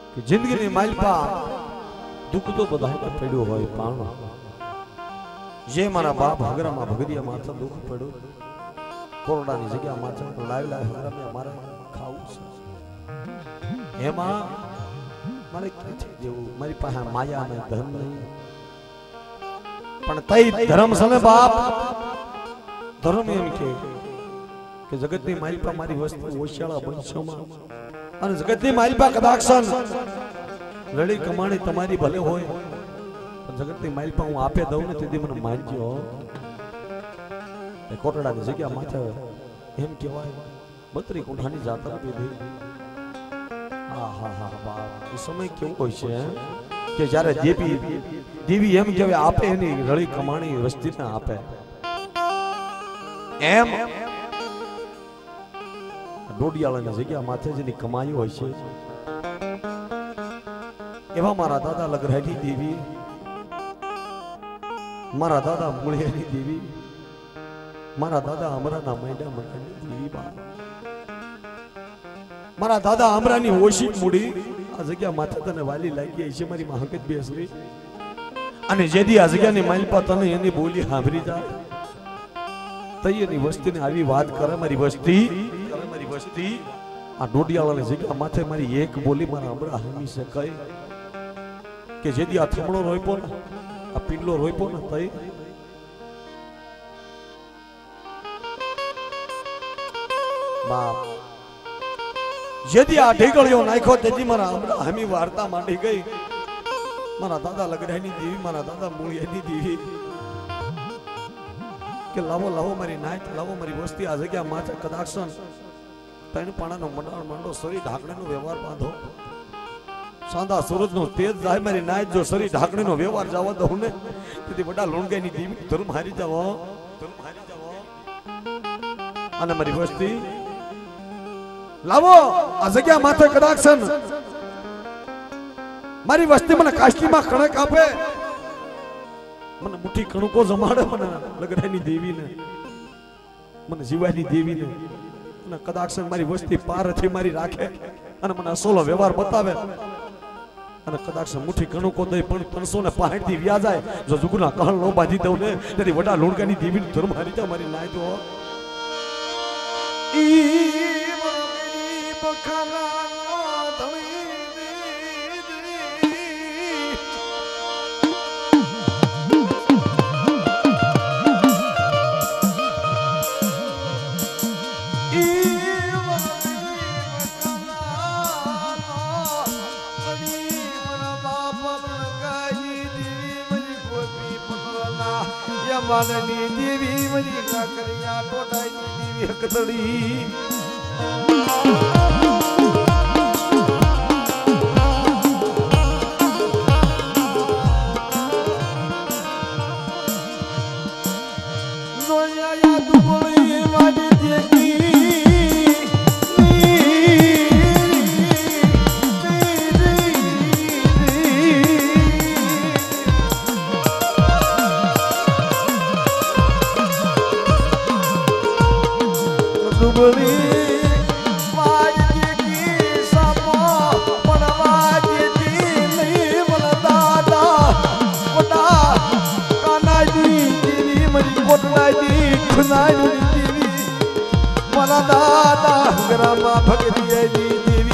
कि जिंदगी ने मालपा दुख तो बधाई ने पड़ो होय पण जे मारा बाप हगरा में भगरिया माथा दुख पड़ो कोरडा ની જગ્યા માથા લાવ લાવ હગરા में અમારે ખાવું છે એમાં મારે કે છે જેવું મારી પાસે માયા ને ધન નહીં પણ તઈ ધર્મ સમે બાપ ધર્મ એમ કે જગતની માલિપા મારી વસ્તુ ઓશિયાળા બંશોમાં અને જગતની માલિપા કદાક્ષન લડી કમાણી તમારી ભલે હોય પણ જગતની માલિપા હું આપે દઉં ને તેથી મને માનજો એ કોટડાની જગ્યા માથે એમ કહેવાય 32 કુંઠાની જાત્રા પીધી હા હા હા બાપ એ સમય કેવો હોય છે કે જ્યારે દેવી એમ કહેવાય આપે એની રળી કમાણી વસ્તીને આપે એમ ડોડિયાળાની જગ્યા માથે જેની કમાઈ હોય છે એવા મારા દાદા લગરાની દેવી મારા દાદા મૂળિયાની દેવી મારા દાદા અમરાના મૈડા મૈડાની દેવી બા મારા દાદા અમરાની ઓશિક મૂડી આ જગ્યા માથે તને વાલી લાગી છે મારી માં હકત બેસરી અને જેદી આ જગ્યાની માલપા તને એની બોલી સાંભળી જાય તૈયની વસ્તીને આવી વાત કરે મારી વસ્તી આ ડોડિયાળાની જગ્યા માથે મારી એક બોલી મારા અમરા હમીસે કહી કે જેદી આ થમણો રોઈપો ને આ પીંડલો રોઈપો ને તઈ બાપ જેદી આ ઢીકળિયો નાખ્યો તેથી મારા અમરા હમી વાર્તા માંડી ગઈ મારા દાદા લગરાની દેવી મારા દાદા મૂળિયાની દેવી કે લાવો લાવો મારી નાઈટ લાવો મારી વસ્તી આ જગ્યા માથે કદાક્ષન ત્રણ પાણાનો મંડાણ માંડો શરીર ઢાકણીનો વ્યવહાર બાંધો સાંદા સૂરજનો તેજ જાય મારી નાઈટ જો શરીર ઢાકણીનો વ્યવહાર જવા દઉં ને તેથી બડા લોણગાઈની દેવી ધર્મ હારી જાવો અને મારી વસ્તી લાવો આ જગ્યા માથે કદાક્ષન મારી વસ્તી મને કાશતીમાં કણક આપે મને મુઠ્ઠી કણકો જમાડે મને લગરાની દેવીને મને જીવાની દેવીને અને કદાક્ષન મારી વસ્તી પારથી મારી રાખે અને મને અસોલો વ્યવહાર બતાવે અને કદાક્ષન મુઠ્ઠી કણકો દઈ પણ 365 થી વ્યા જાય જો જુગના કહળ નો બાંધી દઉં ને તેથી વડા લોણકાની દેવીની ધર્મ હારી જા મારી નાય તો ઈ બખાના માનની દેવી મરી કાકરિયા ટોટાઈની દેવી હકતડી નોયા યાદ બોલી વાડી દેવી મારા દાદા ગ્રામા ભગરિયાની દેવી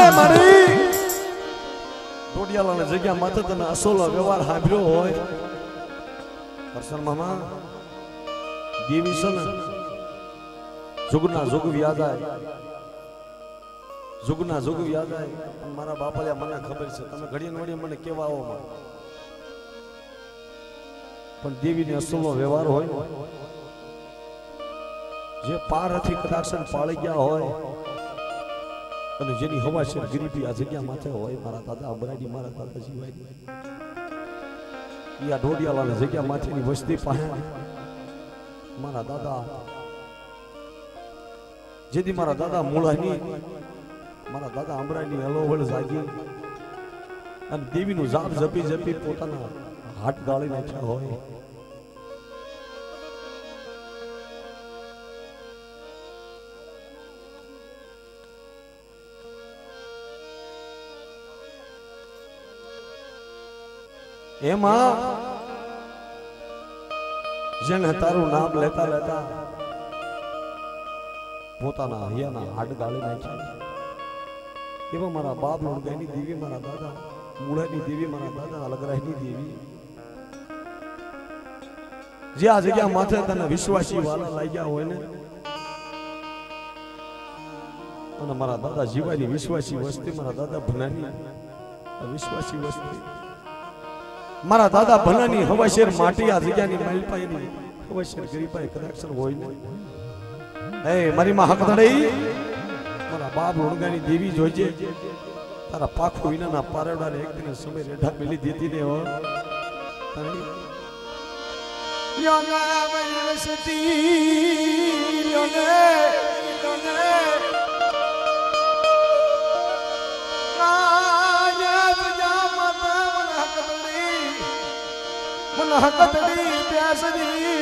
મારી ડોડિયાલાની જગ્યા માથે તને અસોલો વ્યવહાર સાંભળ્યો હોય કરશન મામા દેવી છે ને જુગના જુગ વ્યાજાય જુગના જુગ વ્યાજાય મારા બાપાલ્યા મને ખબર છે તમે ઘડીએ વડીએ મને કેવા આવો પણ દેવીની અસલનો વ્યવહાર હોય ને જે પારથી કદાક્ષન પાળી ગયા હોય અને જેની હવા છે ગરીબી આ જગ્યા માથે હોય મારા દાદા અમરાજી મારા દાદા જીવાય આ ડોડિયાલાની જગ્યા માથેની વસ્તી પાસે મારા દાદા જેથી મારા દાદા મૂળાની મારા દાદા અમરાની હલોવળ જાગી અને દેવીનું જાપ જપી જપી પોતાના હાથ ગાળી નાખ્યા હોય એમાં જેને તારું નામ લેતા લેતા પોતાના હૈયાના હાડ ગાળી નાખ્યા એવા મારા બાપ લોણગાઈની દેવી મારા દાદા મૂળાની દેવી મારા દાદા અલગરાયની દેવી જે આ જગ્યા માથે તને વિશ્વાસી વાલા લાગ્યા હોય ને અને મારા દાદા જીવાની વિશ્વાસી વસ્તી મારા દાદા ભનાની વિશ્વાસી વસ્તી મારા દાદા ભનાની હવાશેર માટી આ જગ્યાની માલપાઈની હવાશેર ગરીબાઈ કદાક્ષર હોય ને એ મારી માં હક દડઈ મારા બાપ લોણગાની દેવી જોઈજે તારા પાખો વિનાના પારડાને એક દિન સમય રેઢા મેલી દીધી ને હો યોના વનસતી યોને હકતડી પ્યાસડી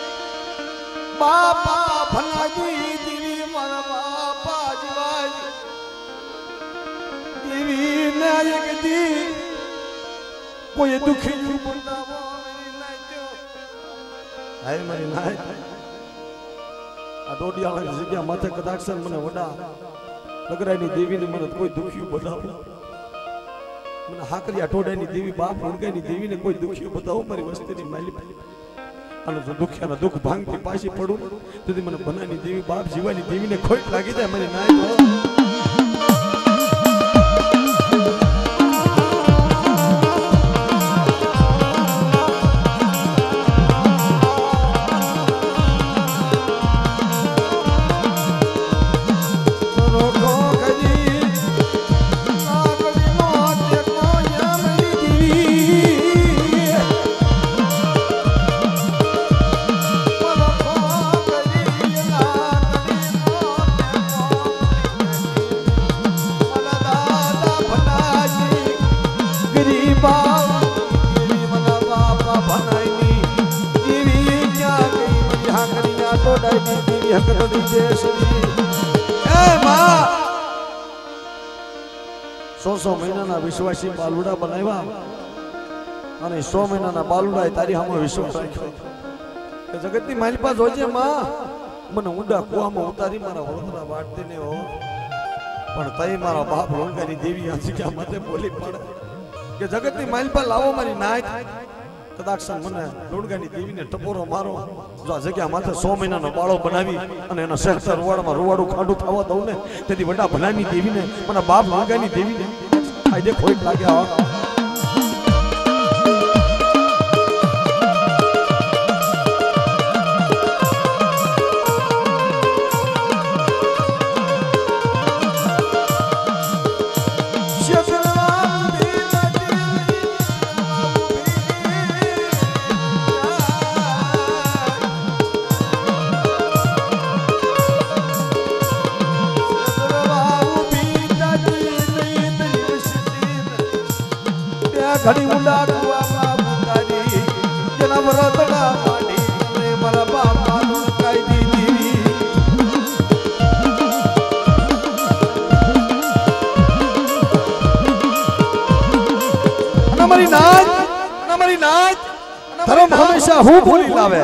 બાપા ભલાજી દેવી મારા બાપા જીવાય દેવી નાયક દી કોઈ દુખી બોલાવો મેરી નાજો હાય મારી નાય આ ડોડિયાળા જગ્યા માથે કદાક્ષન મને વડા લગરાઈની દેવીને મને કોઈ દુખી બોલાવો મને હાકરિયા ટોડાની દેવી બાપ ઉણગાઈની દેવીને કોઈ દુખ્યો બતાવો મારી વસ્તીની માલી અને જો દુખ્યાના દુઃખ ભાંગથી પાછી પડું તેથી મને બનાની દેવી બાપ જીવાની દેવીને ખોટ લાગી જાય મને નાય સો મહિનાના વિશ્વાસી બાલુડા બનાવ્યા અને 100 મહિનાના બાલુડા તારી સામે વિશ્વાસ રાખ્યો કે જગતની મારી પાસે હોજે માં મને ઊંડા કુવામાં ઉતારી મારા વડોદરા વાટતી ને હો પણ તઈ મારા બાપ લોણગાની દેવી આ જગ્યા માથે બોલી પડે કે જગતની મારી પાસે લાવો મારી નાચ કદાચ મને લોણગાની દેવીને ટપોરો મારો જો આ જગ્યા માથે 100 મહિનાનો બાળો બનાવી અને એનો શહેર રૂવાડમાં રૂવાડું ખાડું થવા દઉં ને તેથી વડા ભલાની દેવીને મને બાપ લોણગાની દેવીને આઈ દે ખોટ લાગ્યા ઘડી ઊંડા કુવામાં પુકારી જેના વરતડા પાડી અને મારા બાપા લોણગાઈ દીધી અને મારી નાચ ધર્મ હંમેશા હું બોલી લાવે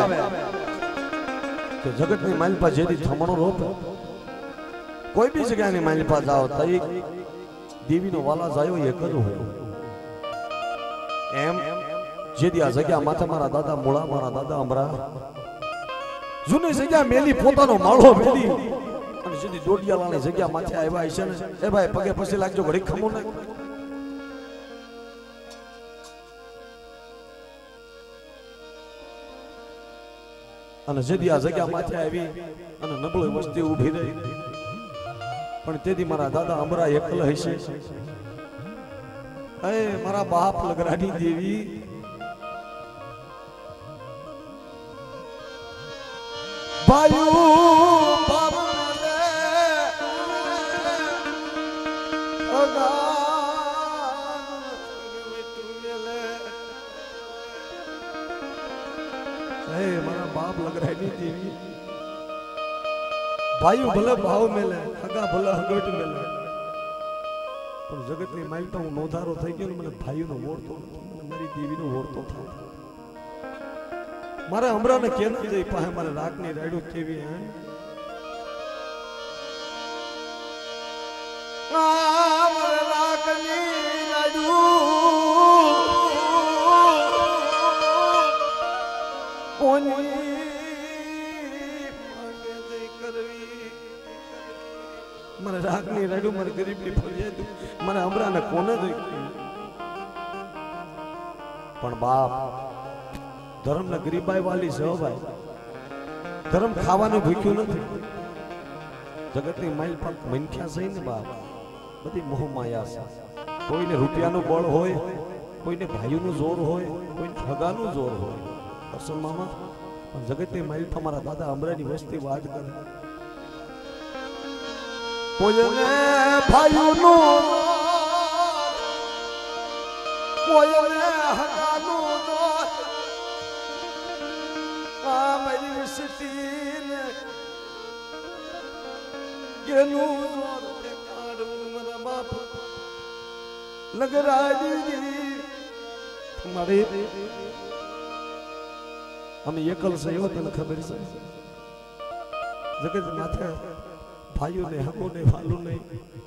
કે જગતની માલપા જેથી થમણો રોપ કોઈ બી જગ્યાની માલપા જાઓ તઈ દેવીનો વાલા જાયો એક જ હોય એમ જેદી આ જગ્યા માથે મારા દાદા મૂળા મારા દાદા અમરા જૂની જગ્યા મેલી પોતાનો માળો મેલી અને જેદી દોડિયાલાની જગ્યા માથે આવ્યા છે ને એ ભાઈ પગે પછી લાગજો ઘડી ખમો ને અને જેદી આ જગ્યા માથે આવી અને નબળી વસ્તી ઊભી રહી પણ તેથી મારા દાદા અમરા એકલ હશે એ મારા બાપ લગરાની દેવી ભાયુ બાબલે મારા બાપ લગરાની દેવી ભાઈઓ ભલે ભાવ મેલે હગા ભલે હગટ મેલે પણ જગતની માલતા હું નોધારો થઈ ગયો ને મને ભાઈઓનો વોરતો મને મારી દેવીનો વોરતો થાય મારે અમરાને કેમ જઈ પાસે મારે રાખની રાડ્યું કેવી હે મારે રાખની રાડ્યું કોની મને રાખની રાડ્યું મારે ગરીબની ફરિયાદ મને અમરાને કોને જોઈ પણ બાપ ધર્મ ને ગરીબાઈ વાલી છે ભાઈ ધર્મ ખાવાનું ભૂખ્યું નથી જગતની માઇલ પાક મનખ્યા છે ને બાપ બધી મોહ માયા છે કોઈને રૂપિયાનું બળ હોય કોઈને ભાઈઓનું જોર હોય કોઈને હગાનું જોર હોય દર્શન મામા પણ જગતની માઇલ પર મારા દાદા અમરાની વસ્તી વાત કરે કોઈને ભાઈઓનું કોઈને હગાનું જોર મારી સિટીને ગેલું જોર તે કાઢું મારા બાપ લગરાજી તમારે અમે એકલ છે એવો તને ખબર છે જગત માથે ભાઈઓ ને હકો ને વાલું નહીં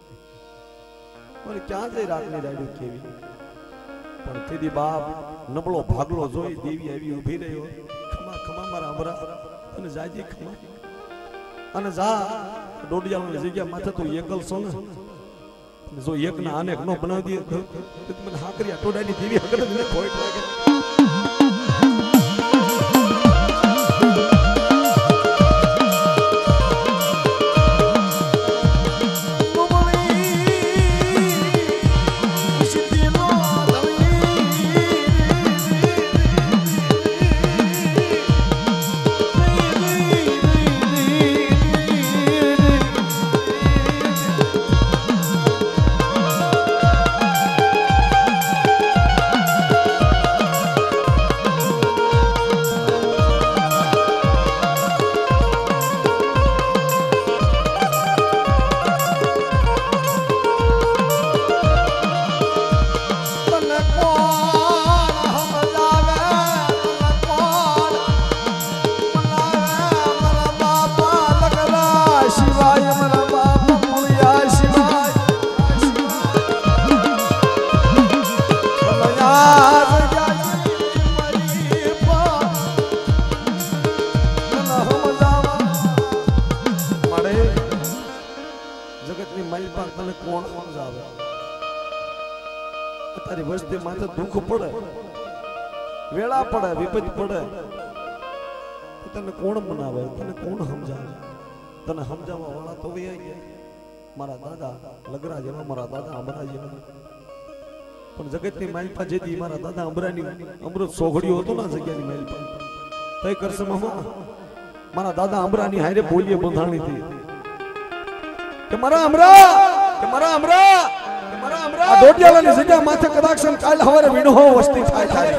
પણ ક્યાં જઈ રાતની રાડ્યું કેવી પણ તેદી બાપ નબળો ભાગલો જોઈ દેવી આવી ઊભી રહ્યો ખમા મારા અમરા અને જાજી ખમા અને જા દોડિયાની જગ્યા માથે તું એકલ છો ને જો એક ના અનેક નો બનાવી દે તો મને હાકરિયા ટોડાની દેવી હકત મને ખોટ લાગે તારી વસ્તી માથે દુઃખ પડે વેળા પડે વિપત પડે તને કોણ મનાવે તને કોણ સમજાવે તને સમજાવવા વાળા તો ગયા મારા દાદા લગરા જેવા મારા દાદા અમરા જેવા પણ જગતની માલપા જેથી મારા દાદા અમરાની અમૃત સોઘડ્યો હતો ને જગ્યાની માલપા તય કરશે મામા મારા દાદા અમરાની હારે બોલીએ બંધાણી હતી કે મારા અમરા કે મારા અમરા આ દોડિયાલાની જગ્યા માથે કદાક્ષન કાલ હવારે વિણહો વસ્તી થાય તારી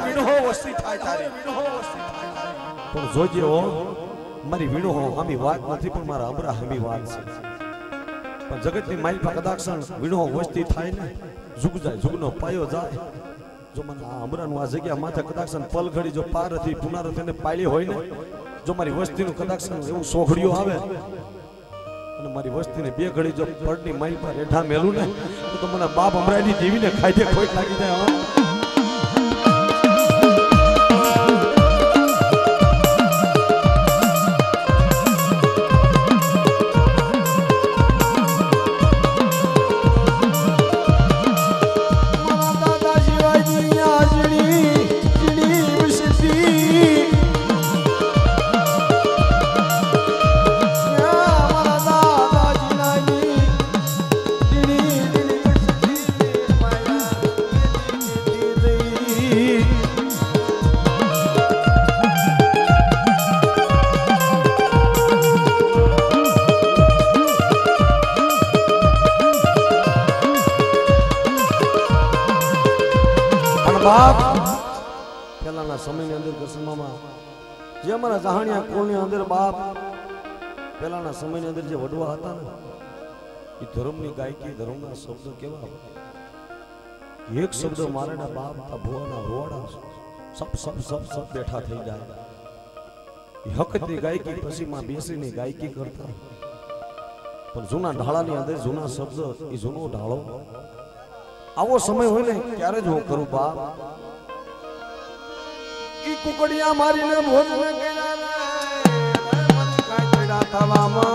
પણ જોજે હો મારી વિણહો હમી વાત નથી પણ મારા અમરા હમી વાત છે પણ જગતની માલપા કદાક્ષન વિણહો વસ્તી થાય ને ઝુક જાય ઝુકનો પાયો જાય જો મને આ અમરાનું આ જગ્યા માથે કદાક્ષન પલખડી જો પારથી પુનારથી ને પાળી હોય ને જો મારી વસ્તીનું કદાક્ષન એવું સોઘડિયો આવે અને મારી વસ્તીને બે ઘડી જો પડની માઇલ પર રેઠા મેલું ને તો મને બાપ અમરાની જીવીને ખાઈ દે ખોટ લાગી જાય बाप पहला समय अंदर कृष्ण मामा जे हमारा जहानिया कोल अंदर बाप पहला समय अंदर जे वडवा था ने ये धर्म नी गायकी धर्म ना शब्द केवा एक शब्द मारे ना बाप ता भुवाना रोड़ा सब सब सब सब बैठा થઈ જાય હકતી ગાયકી પછી માં બેસીને ગાયકી કરતા પણ જૂના ઢાળાની અંદર જૂના શબ્દ એ જૂનો ઢાળો आवो समय हो ने क्यारे जो करूं बाप ई कुकड़िया मारी ने भोजन केला मन काय पड़ा थावामा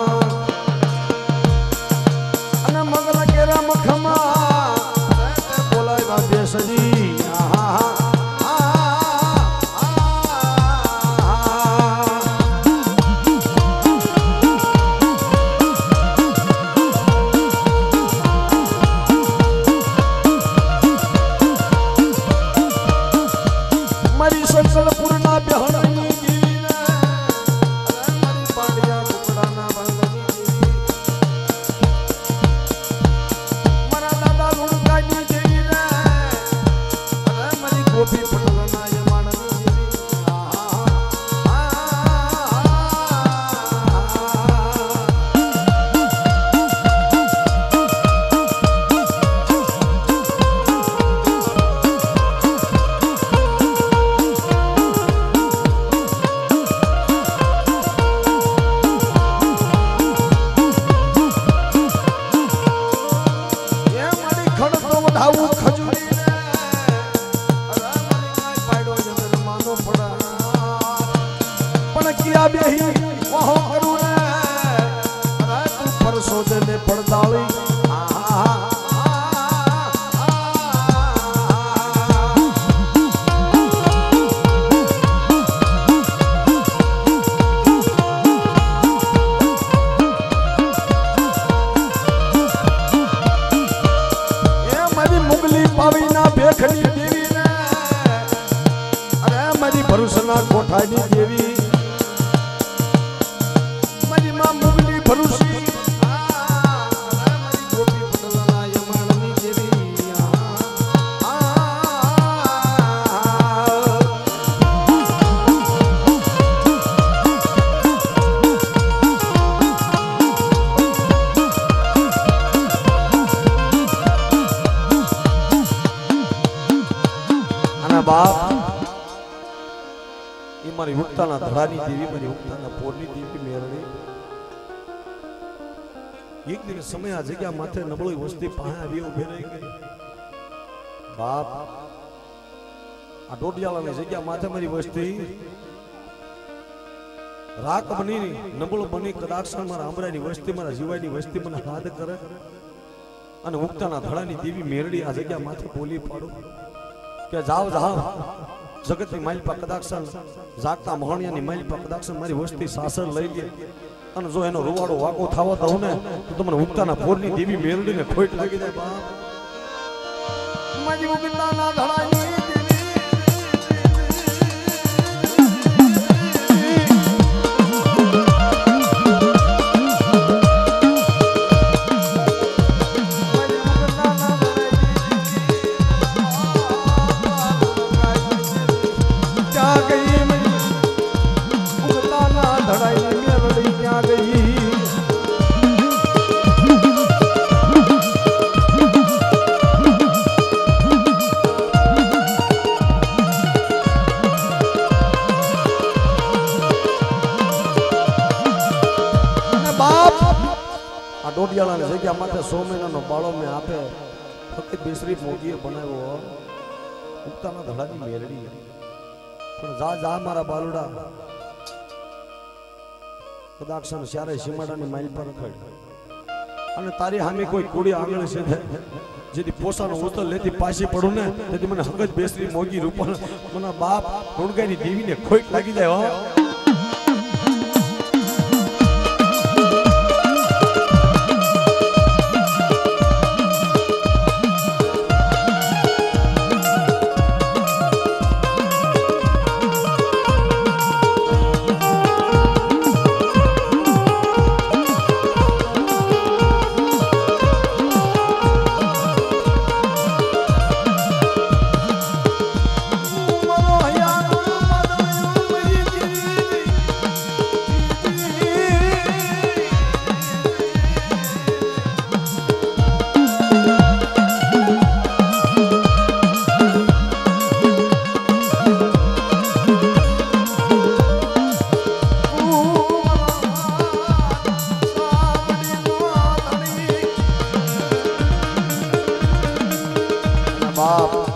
अने मगला केरा मखमा बोलाय बा देसजी आहा कोठानी देवी मरी मां मुगली भरूसी मरी गोपी पटलना यमानी देवी अना बाप मारी उक्ताना धड़ानी देवी मारी उक्ताना पोरनी देवी मेरणी एक दिन समय आ जग्या माथे नबळी वस्ती पाहे आवी उभे रही गई बाप आ डोडियालानी जग्या माथे मारी वस्ती राख बनी नबळ बनी कदाक्षण मारा आंबरानी वस्ती मारा जीवानी वस्ती મને હાથ કરે અને ઉક્તાના ધડાની દેવી મેરડી આ જગ્યા માથે બોલી પાડો કે જાવ જાવ जगत की माइल पर कदाक्षण जागता मोहनिया नी माइल पर कदाक्षण मारी वस्ती सासर लई गे अने जो एनो रुवाड़ो वाको थावा दो ने तो तमने उक्ताना पोरनी देवी मेरडी ने खोट लागी जाय बाप मारी उक्ताना धड़ानी જગ્યા માથે 100 મહિનાનો બાળો મેં આપે ફક્ત બેસરી મોગીએ બનાવ્યો ઉગતાના ધડાની મેરડી પણ જા જા મારા બાલુડા કદાક્ષણ શ્યારે સીમાડાની માઇલ પર રખડ અને તારી સામે કોઈ કુડી આંગણે છે જેથી પોસાનો ઉતર લેતી પાછી પડું ને તેથી મને હંગજ બેસરી મોગી રૂપણ મને બાપ ગુણગાયની દેવીને ખોટ લાગી જાય હો બાપ